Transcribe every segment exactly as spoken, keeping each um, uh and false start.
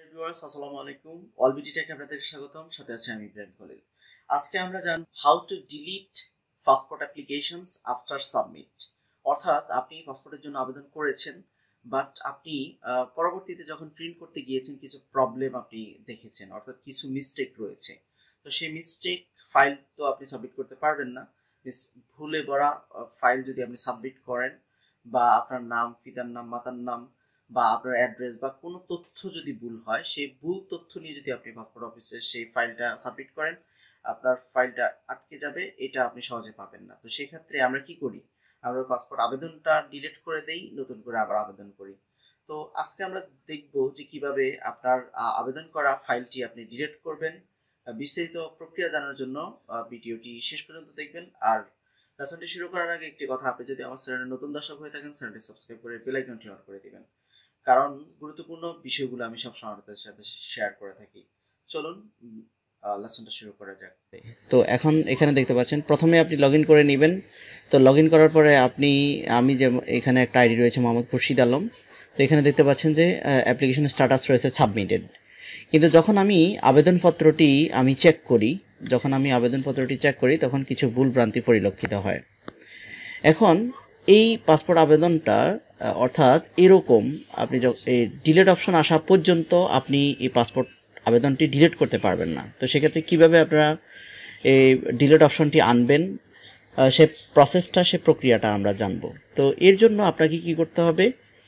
Viewers আসসালামু আলাইকুম অলবিডি take আপনাদের স্বাগতম সাথে আছে আমি ইব্রাহিম খলিল আজকে আমরা জানব how to delete passport applications after submit অর্থাৎ আপনি পাসপোর্টের জন্য আবেদন করেছেন বাট আপনি পরবর্তীতে যখন প্রিন্ট করতে গিয়েছেন কিছু প্রবলেম আপনি দেখেছেন অর্থাৎ কিছু মিস্টেক রয়েছে তো সেই মিস্টেক ফাইল তো আপনি সাবমিট করতে পারবেন না ভুলে ভরা ফাইল যদি আপনি সাবমিট করেন বা আপনার নাম পিতার নাম মাতার নাম বা আপনার অ্যাড্রেস বা কোনো তথ্য যদি ভুল হয় সেই ভুল তথ্য নিয়ে যদি আপনি পাসপোর্ট অফিসে সেই ফাইলটা সাবমিট করেন আপনার ফাইলটা আটকে যাবে এটা আপনি সহজে পাবেন না তো সেই ক্ষেত্রে আমরা কি করি আমরা পাসপোর্ট আবেদনটা ডিলিট করে দেই নতুন করে আবার আবেদন করি তো আজকে আমরা দেখব যে কিভাবে আপনার আবেদন করা ফাইলটি আপনি ডিলিট করবেন বিস্তারিত প্রক্রিয়া জানার জন্য ভিডিওটি শেষ পর্যন্ত দেখবেন আর লেসনটি শুরু করার আগে একটি কথা আপনি যদি আমার চ্যানেলে নতুন দর্শক হয়ে থাকেন চ্যানেলটি সাবস্ক্রাইব করে বেল আইকনটি অন করে দিবেন কারণ গুরুত্বপূর্ণ বিষয়গুলো আমি সব সময় আপনাদের সাথে শেয়ার করে থাকি চলুন লেসনটা শুরু করা যাক তো এখন এখানে দেখতে পাচ্ছেন প্রথমে আপনি লগইন করে নেবেন তো লগইন করার পরে আপনি আমি যে এখানে একটা আইডি রয়েছে মোহাম্মদ খুরশিদ আলম তো এখানে দেখতে পাচ্ছেন যে অ্যাপ্লিকেশন স্ট্যাটাস রয়েছে সাবমিটেড কিন্তু যখন আমি আবেদনপত্রটি আমি চেক করি যখন আমি আবেদনপত্রটি চেক করি তখন কিছু ভুল ভ্রান্তি পরিলক্ষিত হয় এখন এই পাসপোর্ট আবেদনটা অর্থাৎ এরকম আপনি এই ডিলিট অপশন আসা পর্যন্ত আপনি এই পাসপোর্ট আবেদনটি ডিলিট করতে পারবেন না তো সেক্ষেত্রে কীভাবে আপনারা এই ডিলিট অপশনটি আনবেন সে প্রসেসটা সে প্রক্রিয়াটা আমরা জানব তো এর জন্য আপনাকে কি করতে হবে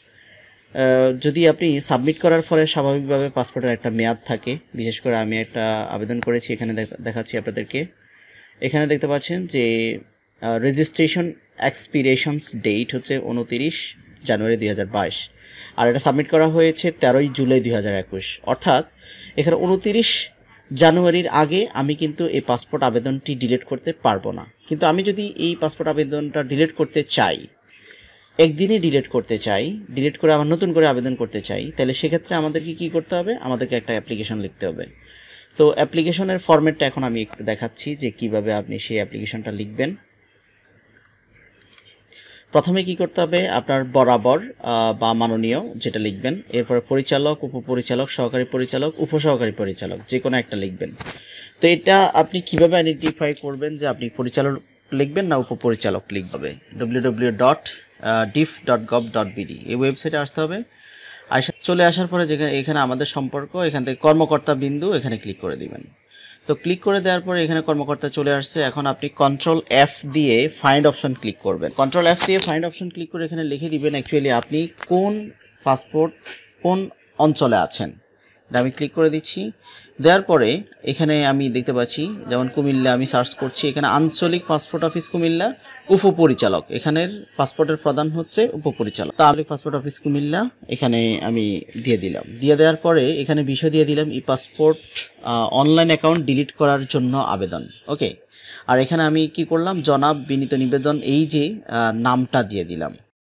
যদি আপনি সাবমিট করার পরে স্বাভাবিকভাবে পাসপোর্টের একটা মেয়াদ থাকে বিশেষ করে আমি একটা আবেদন করেছি এখানে দেখাচ্ছি আপনাদেরকে এখানে দেখতে পাচ্ছেন যে রেজিস্ট্রেশন এক্সপিরেশনস ডেট হচ্ছে উনতিরিশ জানুয়ারি দুই হাজার বাইশ আর এটা সাবমিট করা হয়েছে তেরোই জুলাই দুই হাজার একুশ অর্থাৎ এখানে উনতিরিশ জানুয়ারির আগে আমি কিন্তু এই পাসপোর্ট আবেদনটি ডিলিট করতে পারবো না কিন্তু আমি যদি এই পাসপোর্ট আবেদনটা ডিলিট করতে চাই একদিনে ডিলিট করতে চাই ডিলিট করে আবার নতুন করে আবেদন করতে চাই তাহলে সেক্ষেত্রে আমাদেরকে কী করতে হবে আমাদেরকে একটা অ্যাপ্লিকেশন লিখতে হবে তো অ্যাপ্লিকেশনের ফরম্যাটটা এখন আমি একটু দেখাচ্ছি যে কিভাবে আপনি সেই অ্যাপ্লিকেশনটা লিখবেন প্রথমে কি করতে হবে আপনার বরাবর বা মাননীয় যেটা লিখবেন এরপরে পরিচালক উপপরিচালক সহকারী পরিচালক উপসহকারী পরিচালক যে কোনো একটা লিখবেন তো এটা আপনি কিভাবে আইডেন্টিফাই করবেন যে আপনি পরিচালক লিখবেন না উপপরিচালক লিখবে W W W dot dip dot gov dot BD এই ওয়েবসাইটে আসতে হবে আসা চলে আসার পরে যেখানে এখানে আমাদের সম্পর্ক এখান থেকে কর্মকর্তা বিন্দু এখানে ক্লিক করে দিবেন তো ক্লিক করে দেওয়ার পরে এখানে কর্মকর্তা চলে আসছে এখন আপনি কন্ট্রোল এফ দিয়ে ফাইন্ড অপশন ক্লিক করবেন কন্ট্রোল এফ দিয়ে ফাইন্ড অপশন ক্লিক করে এখানে লিখে দিবেন অ্যাকচুয়ালি আপনি কোন পাসপোর্ট কোন অঞ্চলে আছেন এটা আমি ক্লিক করে দিচ্ছি দেওয়ার পরে এখানে আমি দেখতে পাচ্ছি যেমন কুমিল্লা আমি সার্চ করছি এখানে আঞ্চলিক পাসপোর্ট অফিস কুমিল্লা উপপরিচালক এখানের পাসপোর্টের প্রদান হচ্ছে উপপরিচালক তা আঞ্চলিক পাসপোর্ট অফিস কুমিল্লা এখানে আমি দিয়ে দিলাম দিয়ে দেওয়ার পরে এখানে বিষয় দিয়ে দিলাম e passport online account delete করার জন্য আবেদন ওকে আর এখানে আমি কি করলাম জনাব বিনীত নিবেদন এই যে নামটা দিয়ে দিলাম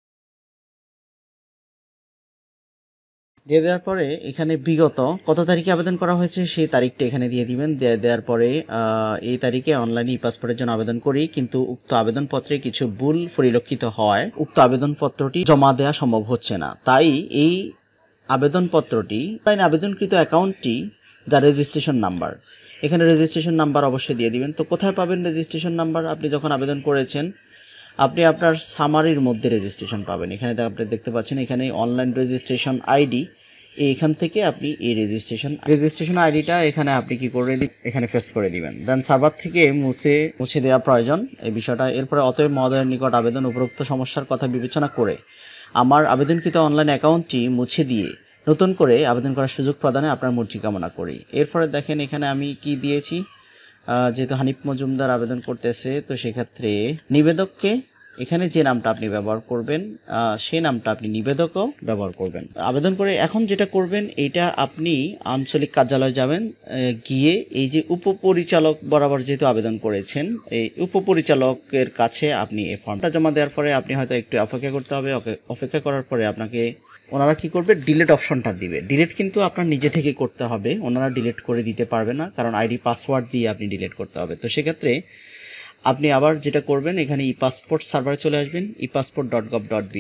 দিয়ে দেওয়ার পরে এখানে বিগত কত তারিখে আবেদন করা হয়েছে সেই তারিখটা এখানে দিয়ে দিবেন দিয়ে দেওয়ার পরে এই তারিখে অনলাইনে ই পাসপোর্টের জন্য আবেদন করি কিন্তু উক্ত আবেদনপত্রে কিছু ভুল পরিলক্ষিত হয় উক্ত আবেদনপত্রটি জমা দেওয়া সম্ভব হচ্ছে না তাই এই আবেদনপত্রটি অনলাইন আবেদনকৃত অ্যাকাউন্টটি যা রেজিস্ট্রেশন নাম্বার এখানে রেজিস্ট্রেশন নাম্বার অবশ্যই দিয়ে দিবেন তো কোথায় পাবেন রেজিস্ট্রেশন নাম্বার আপনি যখন আবেদন করেছেন আপনি আপনার সামারির মধ্যে রেজিস্ট্রেশন পাবেন এখানে আপনি দেখতে পাচ্ছেন এখানে অনলাইন রেজিস্ট্রেশন আইডি এইখান থেকে আপনি এই রেজিস্ট্রেশন রেজিস্ট্রেশন আইডিটা এখানে আপনি কি করে এখানে পেস্ট করে দিবেন দেন সার্ভার থেকে মুছে মুছে দেওয়া প্রয়োজন এই বিষয়টা এরপরে অতএব মহোদয়ের নিকট আবেদন উপরোক্ত সমস্যার কথা বিবেচনা করে আমার আবেদনকৃত অনলাইন অ্যাকাউন্টটি মুছে দিয়ে নতুন করে আবেদন করার সুযোগ প্রদানে আপনার মর্জি কামনা করি এরপরে দেখেন এখানে আমি কি দিয়েছি যেহেতু হানিফ মজুমদার আবেদন করতেছে তো সেক্ষেত্রে নিবেদককে এখানে যে নামটা আপনি ব্যবহার করবেন সেই নামটা আপনি নিবেদকও ব্যবহার করবেন আবেদন করে এখন যেটা করবেন এটা আপনি আঞ্চলিক কার্যালয়ে যাবেন গিয়ে এই যে উপপরিচালক বরাবর যেহেতু আবেদন করেছেন এই উপপরিচালকের কাছে আপনি এই ফর্মটা জমা দেওয়ার পরে আপনি হয়তো একটু অপেক্ষা করতে হবে অপেক্ষা করার পরে আপনাকে ওনারা কি করবে ডিলিট অপশনটা দিবে ডিলিট কিন্তু আপনার নিজে থেকে করতে হবে ওনারা ডিলিট করে দিতে পারবে না কারণ আইডি পাসওয়ার্ড দিয়ে আপনি ডিলিট করতে হবে তো সেক্ষেত্রে আপনি আবার যেটা করবেন এখানে ই পাসপোর্ট সার্ভারে চলে আসবেন e passport dot gov dot BD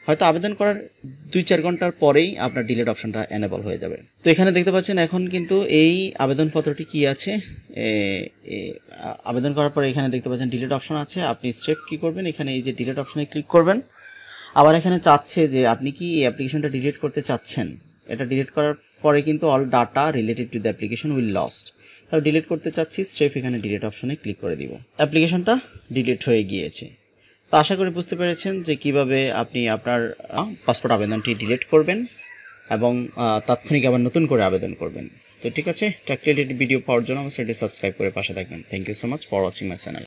হয়তো আবেদন করার দুই চার ঘন্টার পরেই আপনার ডিলিট অপশনটা এনেবল হয়ে যাবে। তো এখানে দেখতে পাচ্ছেন এখন কিন্তু এই আবেদনপত্রটি কি আছে, আবেদন করার পরে এখানে দেখতে পাচ্ছেন ডিলিট অপশন আছে। আপনি স্রেফ কী করবেন, এখানে এই যে ডিলিট অপশনে ক্লিক করবেন। আবার এখানে চাচ্ছে যে আপনি কি এই অ্যাপ্লিকেশনটা ডিলিট করতে চাচ্ছেন। এটা ডিলিট করার পরে কিন্তু all data related to the application will lost. তাহলে ডিলিট করতে চাচ্ছি, স্রেফ এখানে ডিলিট অপশনে ক্লিক করে দিব। অ্যাপ্লিকেশনটা ডিলিট হয়ে গিয়েছে। তো আশা করি বুঝতে পেরেছেন যে কিভাবে আপনি আপনার পাসপোর্ট আবেদনটি ডিলিট করবেন এবং তাৎক্ষণিক আবার নতুন করে আবেদন করবেন। তো ঠিক আছে, টেক রিলেটেড ভিডিও পাওয়ার জন্য আমার চ্যানেলটি সাবস্ক্রাইব করে পাশে থাকবেন। Thank you so much for watching my channel.